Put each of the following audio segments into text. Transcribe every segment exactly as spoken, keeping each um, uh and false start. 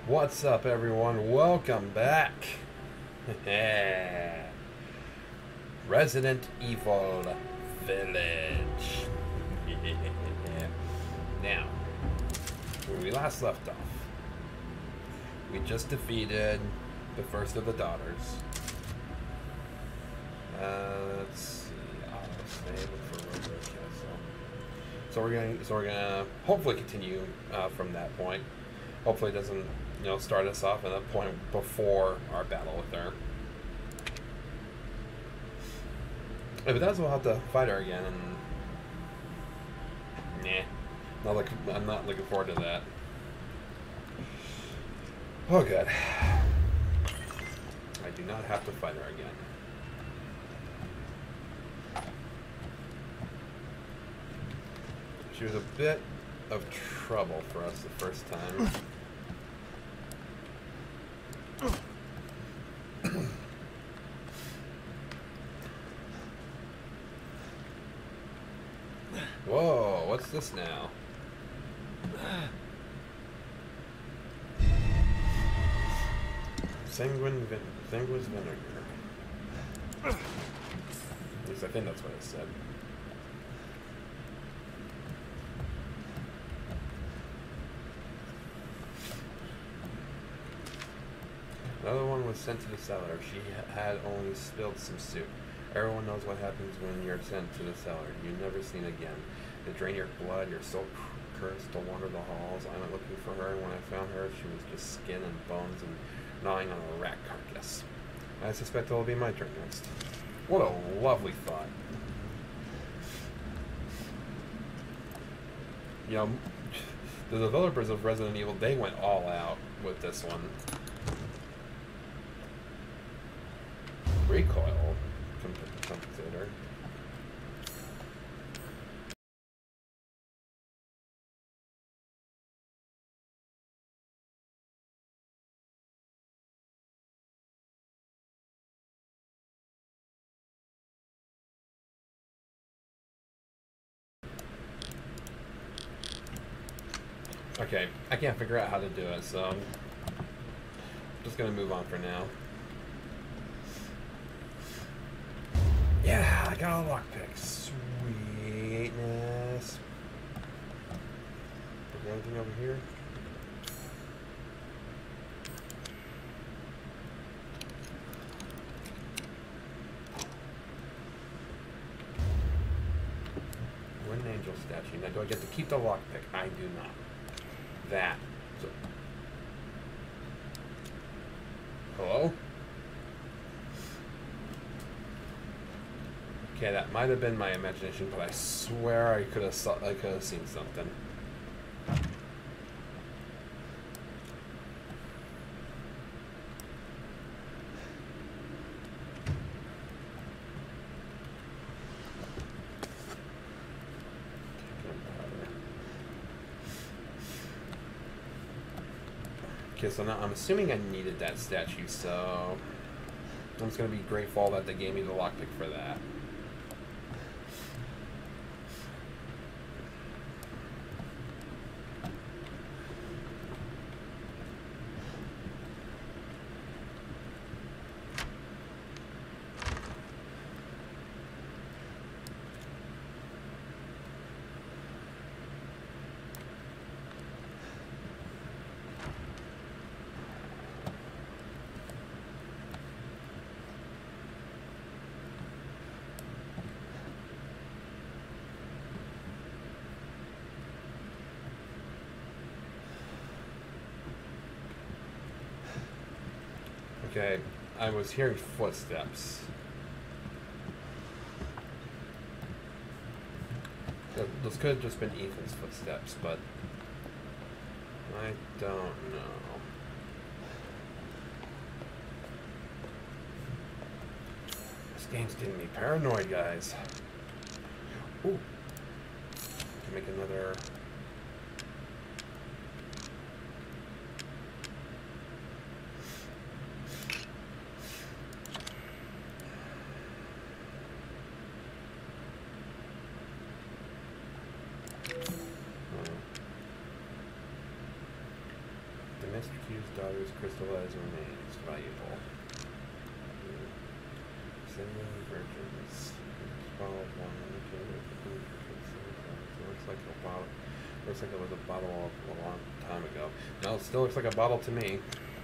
What's up, everyone? Welcome back. Resident Evil Village. Now, when we last left off, we just defeated the first of the daughters. Uh, let's see. I'll save it for Robo Castle. So we're gonna, so we're gonna hopefully continue uh, from that point. Hopefully, it doesn't, you know, start us off at a point before our battle with her. If it does, we'll have to fight her again. And nah, not look, I'm not looking forward to that. Oh, good. I do not have to fight her again. She was a bit of trouble for us the first time. Whoa, what's this now? Sanguine vin Sanguine's vinegar. At least I think that's what it said. Another one was sent to the cellar. She had only spilled some soup. Everyone knows what happens when you're sent to the cellar. You're never seen again. They drain your blood. You're so cursed to wander the halls. I went looking for her, and when I found her, she was just skin and bones and gnawing on a rat carcass. I suspect it'll be my turn next. What a lovely thought. You know, the developers of Resident Evil, they went all out with this one. Recoil compensator. Okay, I can't figure out how to do it, so I'm just gonna move on for now. Yeah, I got a lockpick. Sweetness. Is there anything over here? Wooden angel statue. Now, do I get to keep the lockpick? I do not. That. So. Hello? Okay, that might have been my imagination, but I swear I could have saw, I could have seen something. Okay, so now I'm assuming I needed that statue, so I'm just gonna be grateful that they gave me the lockpick for that. Okay, I was hearing footsteps. Those could have just been Ethan's footsteps, but I don't know. This game's getting me paranoid, guys. Ooh. Can make another. Master Q's daughter's crystallized remains. Valuable. Seven virgins. Bottle of wine. It looks like a bottle. Looks like it was a bottle a long time ago. No, it still looks like a bottle to me.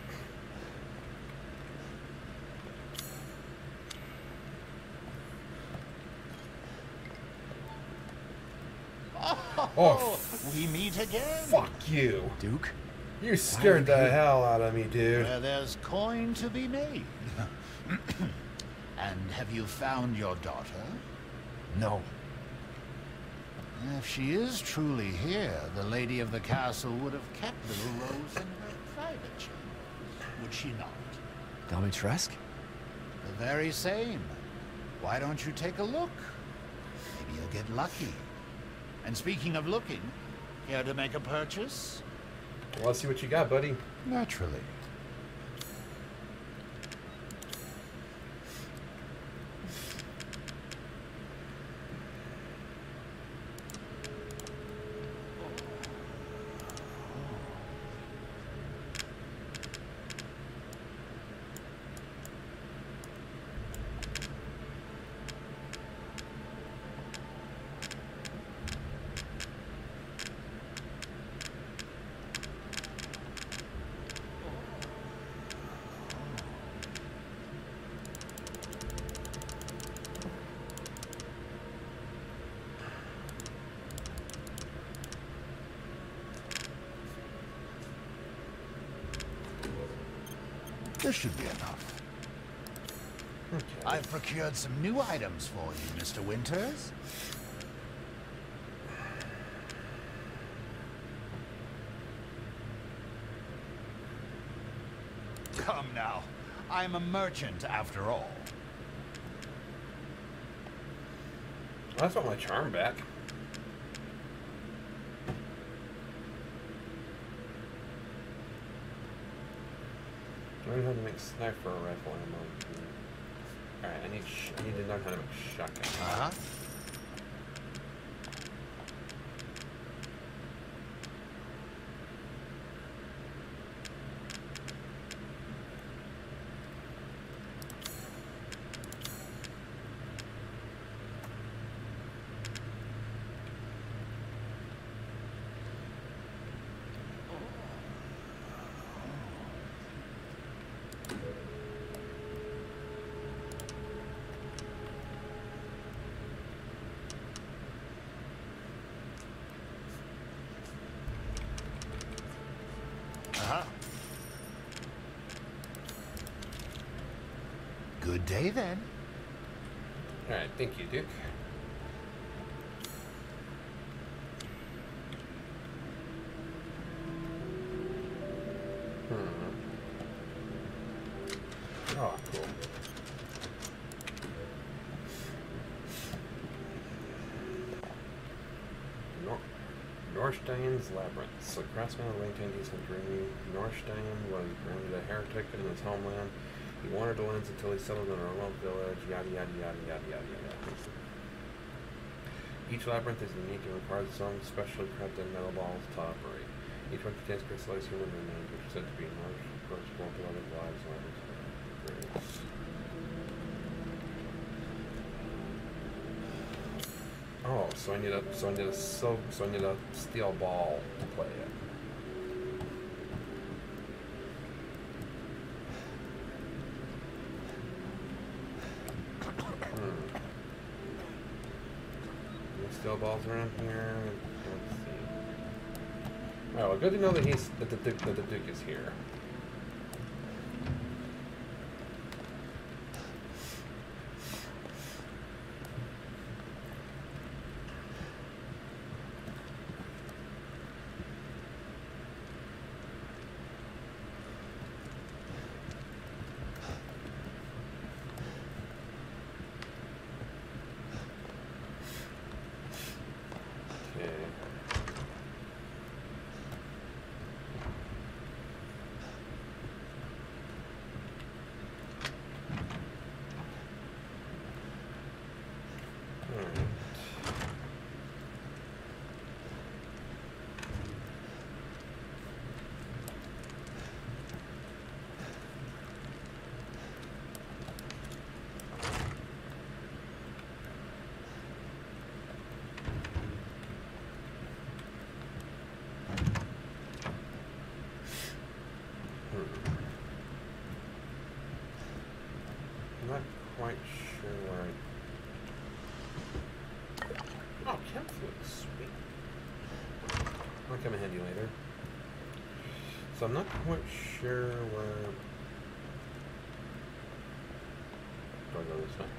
Oh, we meet again. Fuck you, Duke. You scared the hell out of me, dude. Where there's coin to be made. And have you found your daughter? No. If she is truly here, the lady of the castle would have kept little Rose in her private chambers, would she not? Domitresk? The very same. Why don't you take a look? Maybe you'll get lucky. And speaking of looking, care to make a purchase? Well, let's see what you got, buddy. Naturally. This should be enough. Okay. I've procured some new items for you, Mister Winters. Come now. I'm a merchant after all. I just want my charm back. Learn how to make sniper rifle ammo. Alright, I need sh I need to learn how to make shotgun. Uh-huh. Uh-huh. Good day, then. Alright, thank you, Duke. Hmm. Oh, cool. Nor Norstein's Labyrinth. So craftsman of Lincoln, decent dreaming. Norstein was granted a heretic in his homeland. He wandered the lands until he settled in a remote village, yada yada yada yada yada yada. Each labyrinth is unique and requires its own specially crafted metal balls to operate. Each one contains crystallized human remains, which are said to be nourished for its beloved lives and graves. Oh, so I need a so I need a so so I need a steel ball to play it. Hmm. Any steel balls around here? Let's see. Oh, well, good to know that he's that the Duke that the Duke is here. quite sure where I... Oh, chem fluid, sweet. That'll come in handy later. So I'm not quite sure where... Do I go this way?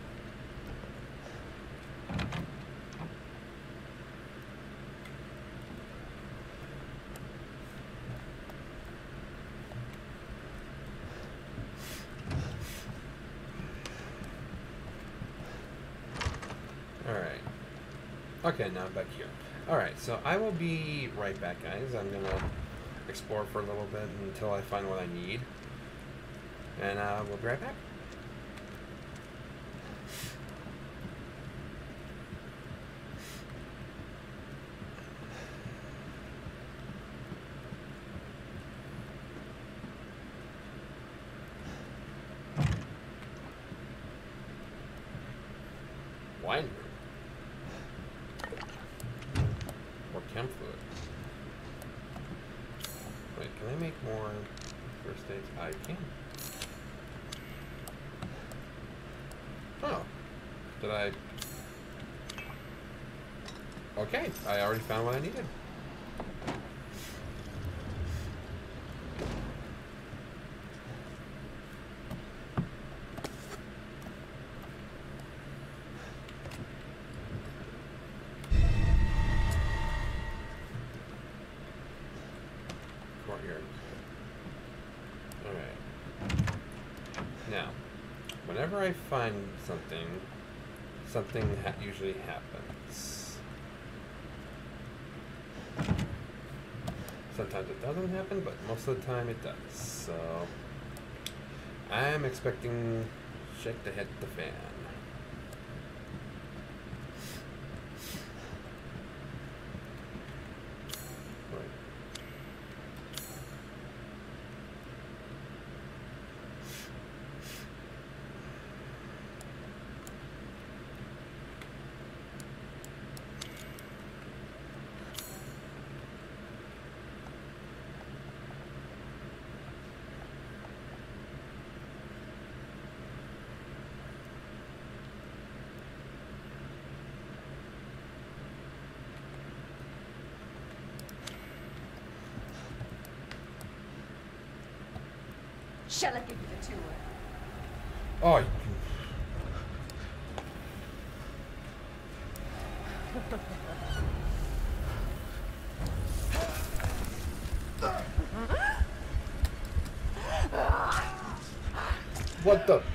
Alright. Okay, now I'm back here. Alright, so I will be right back, guys. I'm gonna explore for a little bit until I find what I need. And uh, we'll be right back. Wine room. Or chem fluid. Wait, can I make more first aids? I can. Oh. Did I... Okay, I already found what I needed. Whenever I find something, something ha usually happens. Sometimes it doesn't happen, but most of the time it does. So I'm expecting shit to hit the fan. Shall I give you the tour? Oh, you what the?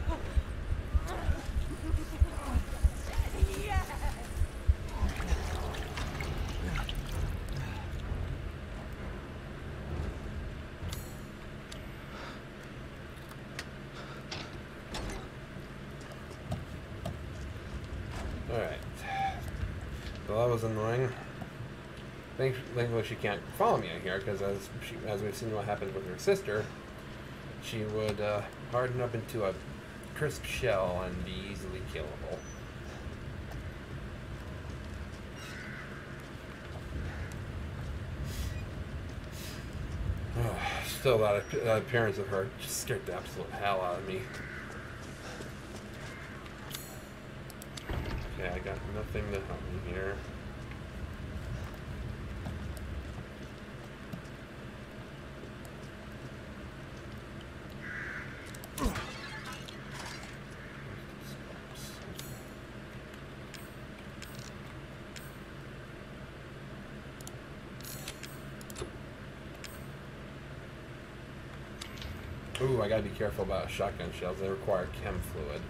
Alright. Well, that was annoying. Thank Thankfully, she can't follow me in here, because as, she, as we've seen what happened with her sister, she would uh, harden up into a crisp shell and be easily killable. Still, that appearance of her just scared the absolute hell out of me. Okay, I got nothing to help me here. Ooh, I gotta be careful about shotgun shells. They require chem fluid.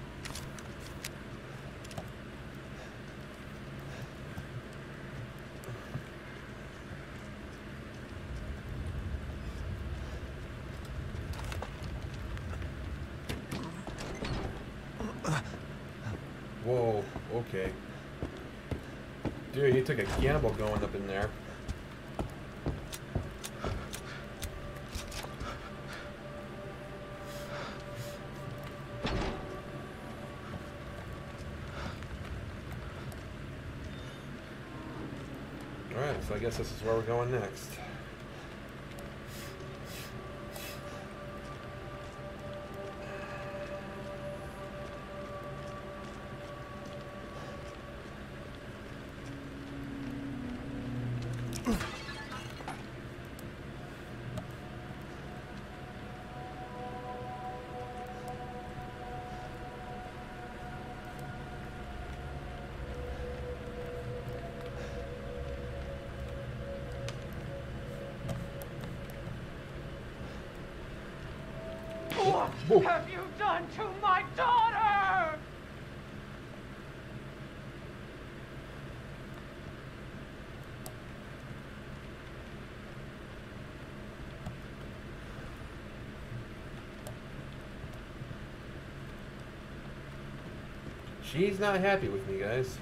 Whoa, okay. Dude, you took a gamble going up in there. Alright, so I guess this is where we're going next. What have you done to my daughter? She's not happy with me, guys.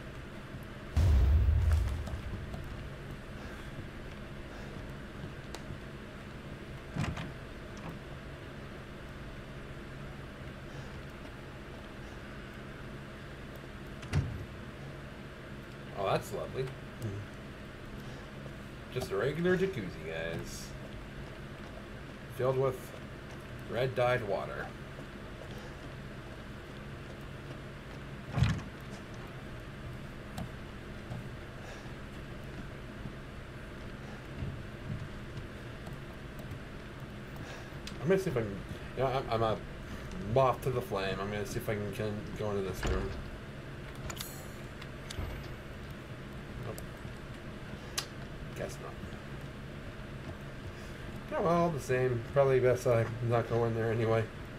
Oh, that's lovely. Just a regular jacuzzi, guys. Filled with red dyed water. I'm gonna see if I can, you know, I'm, I'm a moth to the flame. I'm gonna see if I can, can go into this room. Nope. Guess not. Oh, well, all the same. Probably best I not go in there anyway.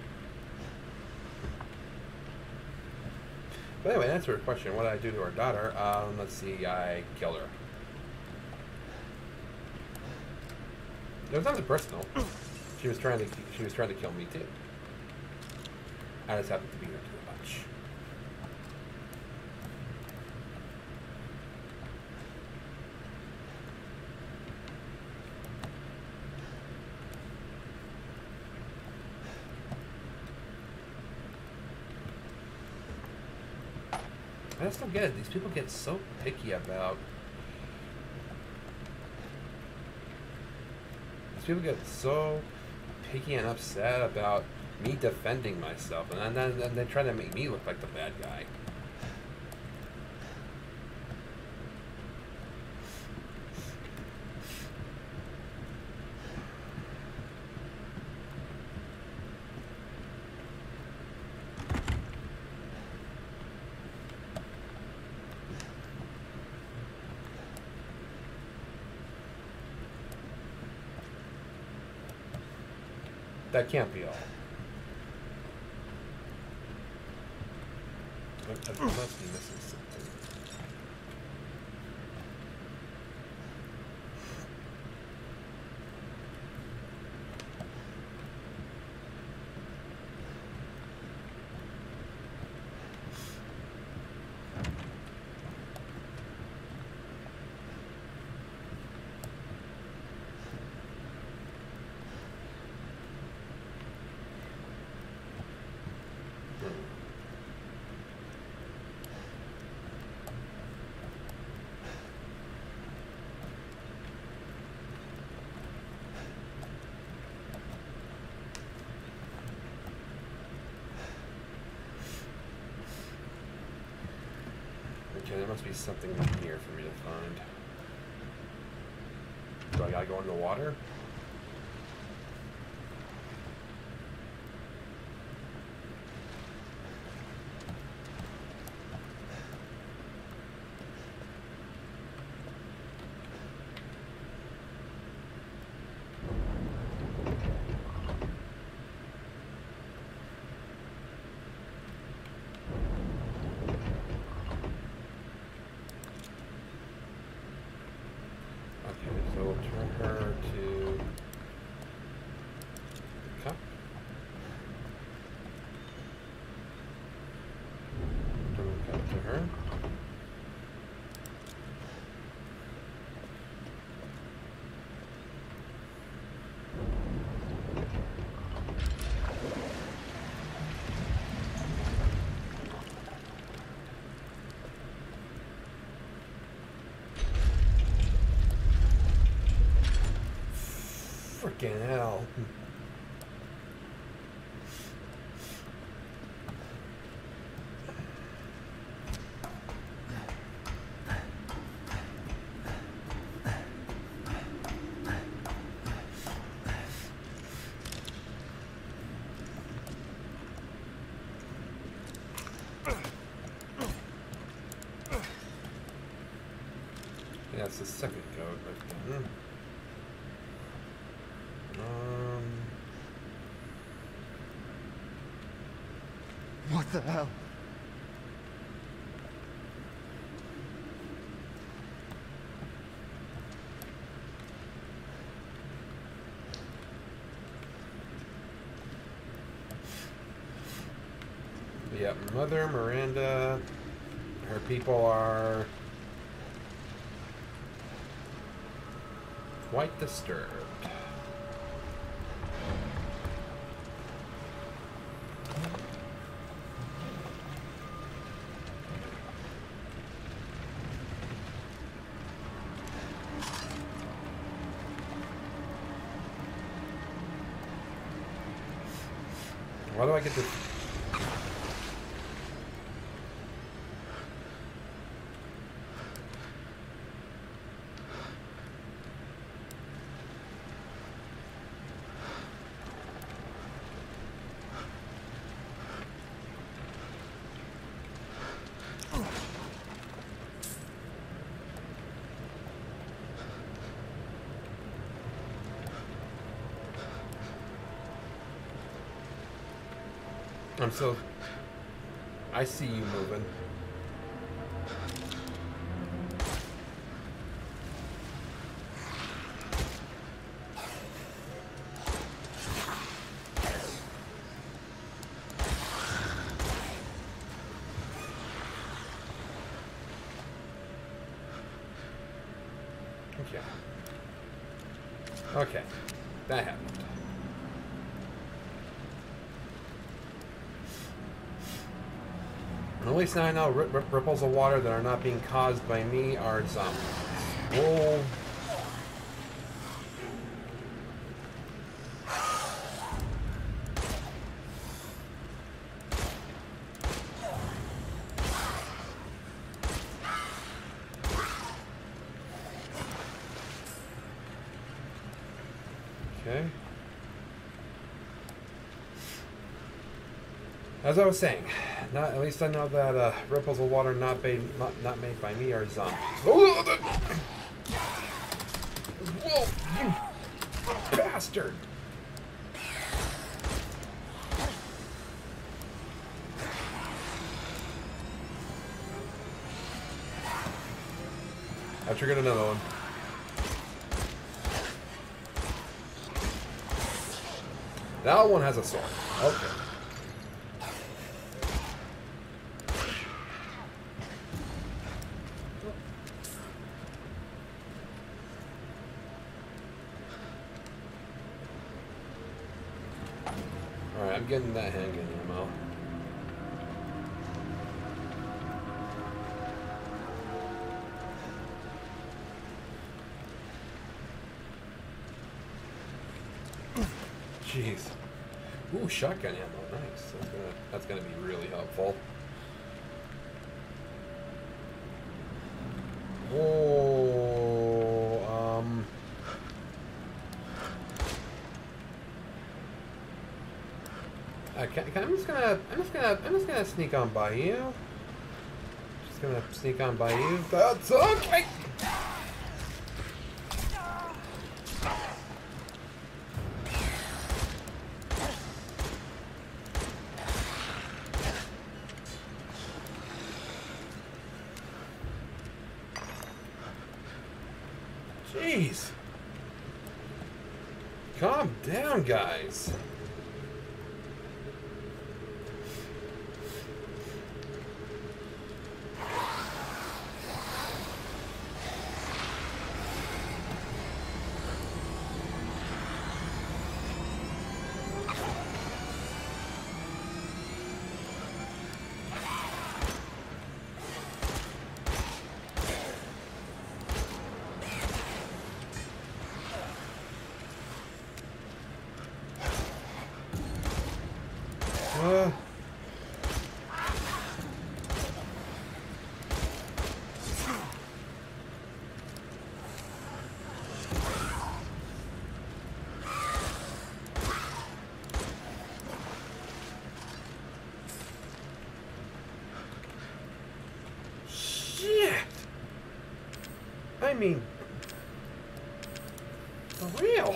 But anyway, answer her question. What did I do to her daughter? Um, let's see. I killed her. It was nothing personal. She was trying to she was trying to kill me too. I just happened to beat her to the punch. I just don't get it. These people get so picky about. These people get so picky and upset about me defending myself, and then, then they try to make me look like the bad guy. That can't be all. I, I must be missing something. Okay, there must be something in here for me to find. Do I gotta go in the water? So we'll turn her to the cup. Turn the cup to her. Freaking hell. Yeah, it's the second code. But, mm. Um. What the hell? Yeah, Mother Miranda, her people are quite disturbed. Why do I get this? I'm so... I see you moving. Okay. Okay. That happened. At least now I know rip, rip, ripples of water that are not being caused by me are zombies. Whoa. Okay. As I was saying, not, at least I know that uh, ripples of water not made not, not made by me are zombies. Whoa, you bastard! I triggered another one. That one has a sword. Okay. Alright, I'm getting that handgun ammo. Jeez. Ooh, shotgun ammo. Nice. That's gonna, that's gonna be really helpful. Whoa. Um. Okay, okay, I'm just gonna, I'm just gonna, I'm just gonna sneak on by you. Just gonna sneak on by you. That's okay. Jeez. Calm down, guys. mean, for real.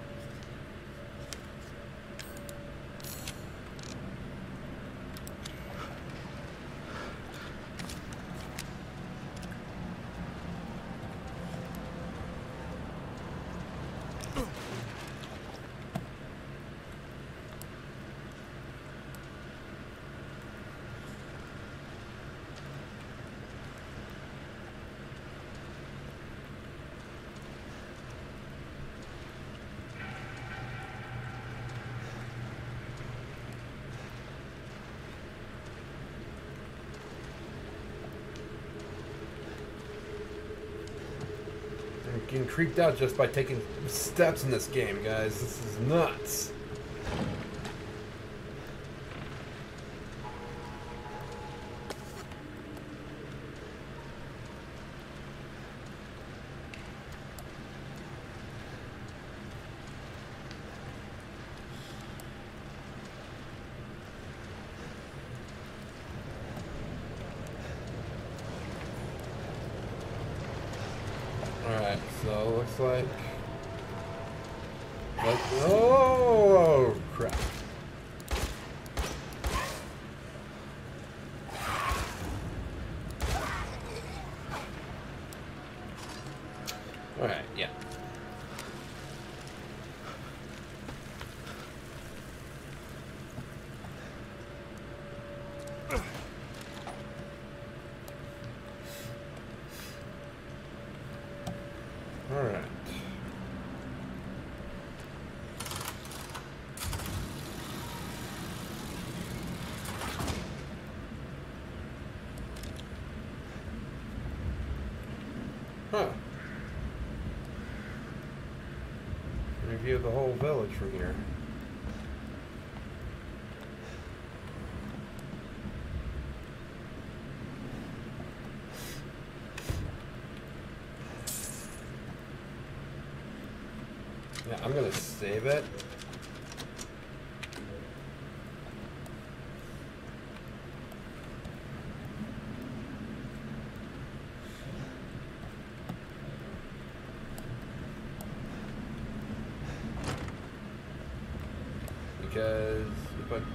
I'm getting creeped out just by taking steps in this game, guys. This is nuts. Alright, so looks like... like oh, crap. Alright, yeah. Alright. Huh. Review the whole village from here. Yeah, I'm gonna save it. Because if I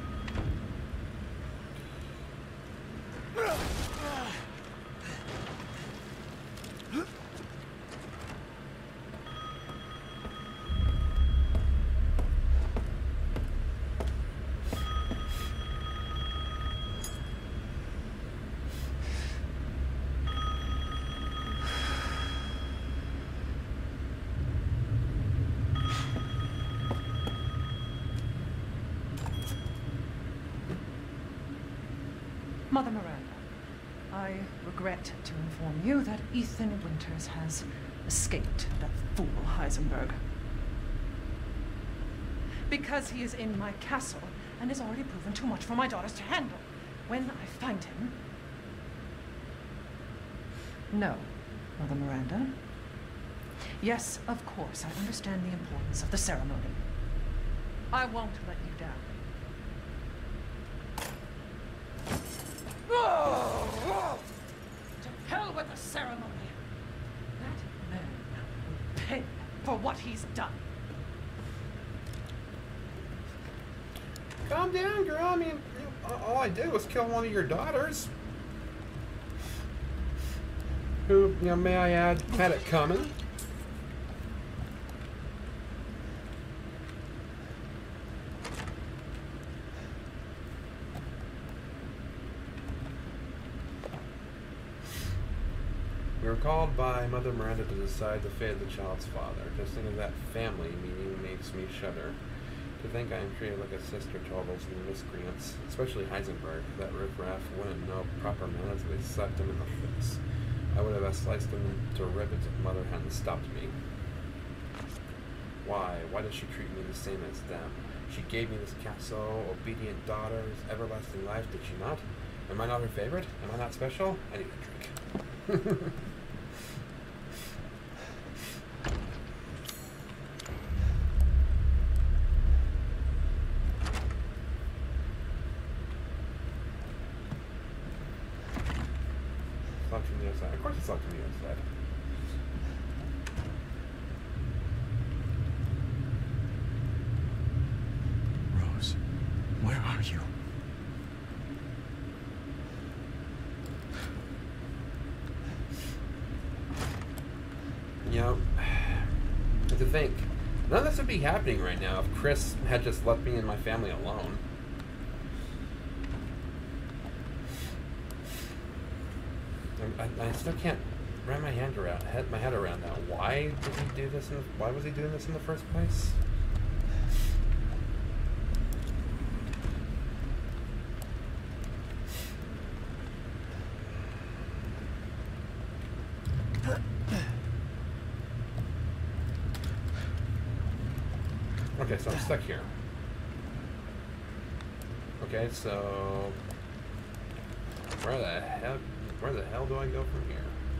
Mother Miranda, I regret to inform you that Ethan Winters has escaped that fool Heisenberg. Because he is in my castle and has already proven too much for my daughters to handle. When I find him... No, Mother Miranda. Yes, of course, I understand the importance of the ceremony. I won't let you down. To hell with the ceremony. That man will pay for what he's done. calm down, girl. I mean, you know, all I did was kill one of your daughters. Who, you know, may I add, had it coming. We were called by Mother Miranda to decide the fate of the child's father. Just thinking of that family meeting makes me shudder. To think I am treated like a sister to all those miscreants, especially Heisenberg. That riffraff wouldn't know proper manners, they slapped him in the face. I would have sliced him to ribbons if Mother hadn't stopped me. Why? Why does she treat me the same as them? She gave me this castle, obedient daughters, everlasting life, did she not? Am I not her favorite? Am I not special? I need a drink. Locked from the outside. Of course it's locked from the outside. you know, to think, none of this would be happening right now if Chris had just left me and my family alone. I, I, I still can't wrap my hand around, head, my head around that. Why did he do this? In the, why was he doing this in the first place? Okay, so I'm stuck here. Okay, so where the hell, where the hell do I go from here?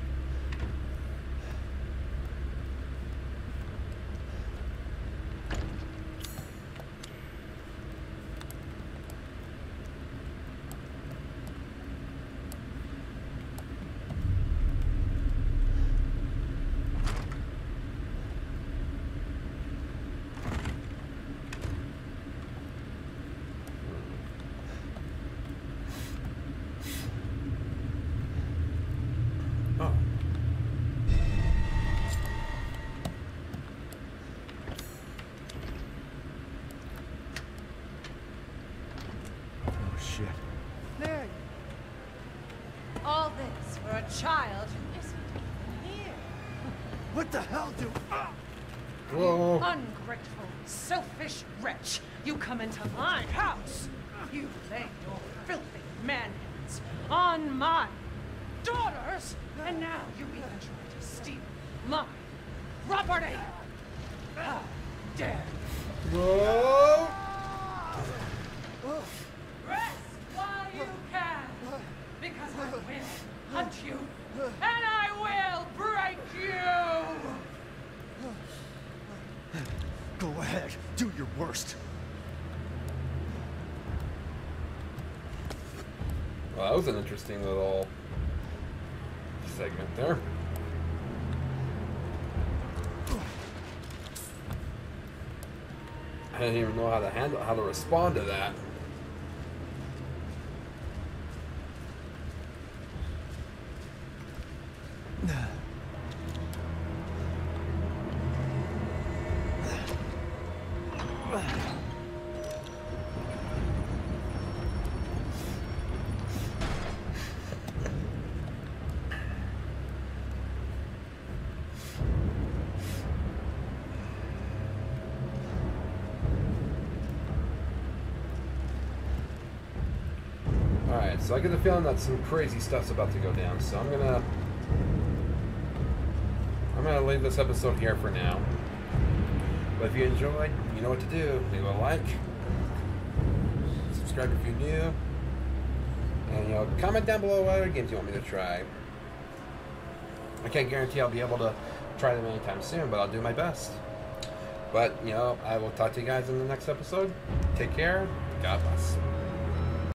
All this for a child who isn't even here. What the hell do... Ah! Whoa. Ungrateful, selfish wretch. You come into my house. You lay your filthy man-hands on my daughters. And now you even try to steal my property. How dare you? Whoa! Rest while you can. Because I will hunt you. And I will break you. Go ahead, do your worst. Well, that was an interesting little segment there. I didn't even know how to handle, how to respond to that. Alright, so I get the feeling that some crazy stuff's about to go down, so I'm gonna I'm gonna leave this episode here for now. But if you enjoyed, you know what to do. Leave a like, subscribe if you're new, and you know, comment down below what other games you want me to try. I can't guarantee I'll be able to try them anytime soon, but I'll do my best. But, you know, I will talk to you guys in the next episode. Take care. God bless.